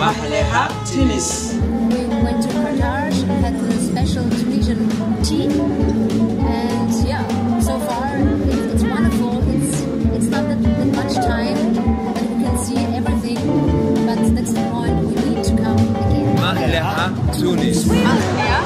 Mahleha, Tunis. We went to Qatar, had a special Tunisian tea, and yeah, so far it's wonderful. It's not that much time that we can see everything, but that's the point. We need to come again. Mahleha, Tunis. Mahleha,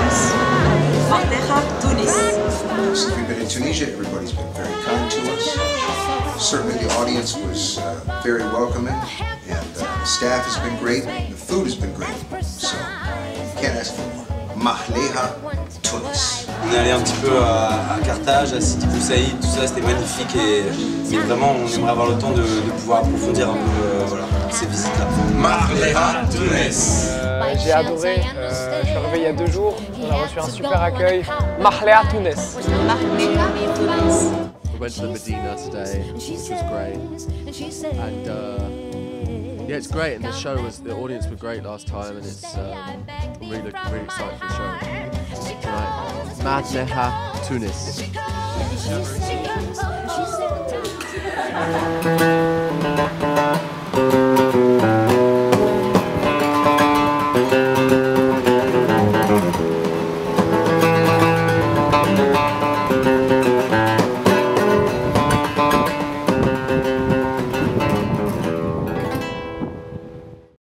Tunis. Since we've been in Tunisia, everybody's been very kind to us. Certainly the audience was very welcoming, and the staff has been great, and the food has been great. So, can't ask for more. Mahleha, Tunis. On est allé un petit peu à Carthage, à Sidi Bou Saïd, tout ça, c'était magnifique mais vraiment on aimerait avoir le temps de pouvoir approfondir un peu voilà, ces visites-là. Mahleha, Tunis. J'ai adoré, je suis arrivé il y a 2 jours, on a reçu un super accueil. Mahleha, Tunis. We went to the Medina today, which was great, and yeah, it's great. And the audience were great last time, and it's I'm really excited for the show tonight. Mahleha, Tunis.